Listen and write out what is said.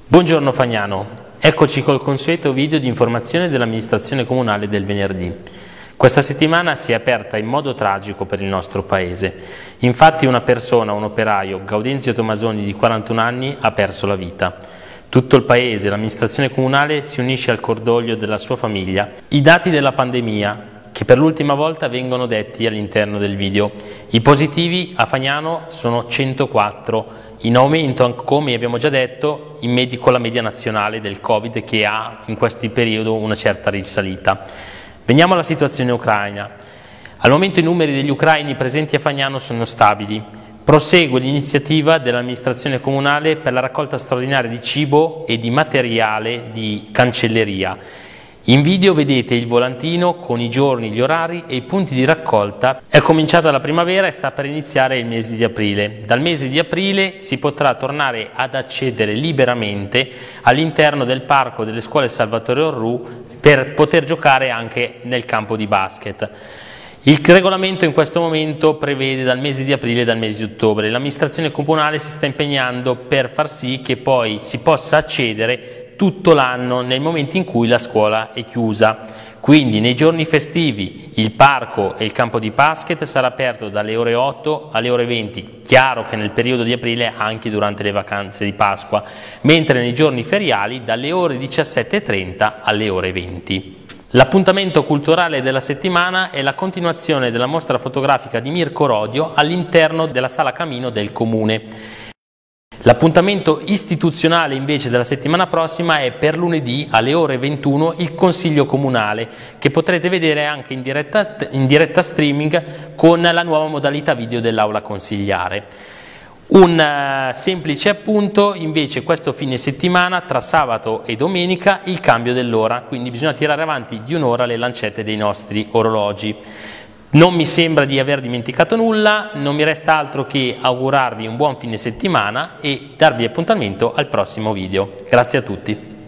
Buongiorno Fagnano, eccoci col consueto video di informazione dell'amministrazione comunale del venerdì. Questa settimana si è aperta in modo tragico per il nostro paese. Infatti una persona, un operaio, Gaudenzio Tomasoni di 41 anni, ha perso la vita. Tutto il paese, l'amministrazione comunale si unisce al cordoglio della sua famiglia. I dati della pandemia, che per l'ultima volta vengono detti all'interno del video. I positivi a Fagnano sono 104, in aumento, come abbiamo già detto, con la media nazionale del Covid che ha in questo periodo una certa risalita. Veniamo alla situazione ucraina. Al momento i numeri degli ucraini presenti a Fagnano sono stabili. Prosegue l'iniziativa dell'amministrazione comunale per la raccolta straordinaria di cibo e di materiale di cancelleria. In video vedete il volantino con i giorni, gli orari e i punti di raccolta. È cominciata la primavera e sta per iniziare il mese di aprile. Dal mese di aprile si potrà tornare ad accedere liberamente all'interno del parco delle scuole Salvatore Orrù per poter giocare anche nel campo di basket. Il regolamento in questo momento prevede dal mese di aprile e dal mese di ottobre. L'amministrazione comunale si sta impegnando per far sì che poi si possa accedere tutto l'anno nel momento in cui la scuola è chiusa. Quindi nei giorni festivi il parco e il campo di basket sarà aperto dalle ore 8 alle ore 20, chiaro che nel periodo di aprile anche durante le vacanze di Pasqua, mentre nei giorni feriali dalle ore 17:30 alle ore 20. L'appuntamento culturale della settimana è la continuazione della mostra fotografica di Mirko Rodio all'interno della Sala Camino del Comune. L'appuntamento istituzionale invece della settimana prossima è per lunedì alle ore 21 il Consiglio Comunale, che potrete vedere anche in diretta streaming con la nuova modalità video dell'aula consigliare. Un semplice appunto invece questo fine settimana tra sabato e domenica il cambio dell'ora, quindi bisogna tirare avanti di un'ora le lancette dei nostri orologi. Non mi sembra di aver dimenticato nulla, non mi resta altro che augurarvi un buon fine settimana e darvi appuntamento al prossimo video. Grazie a tutti.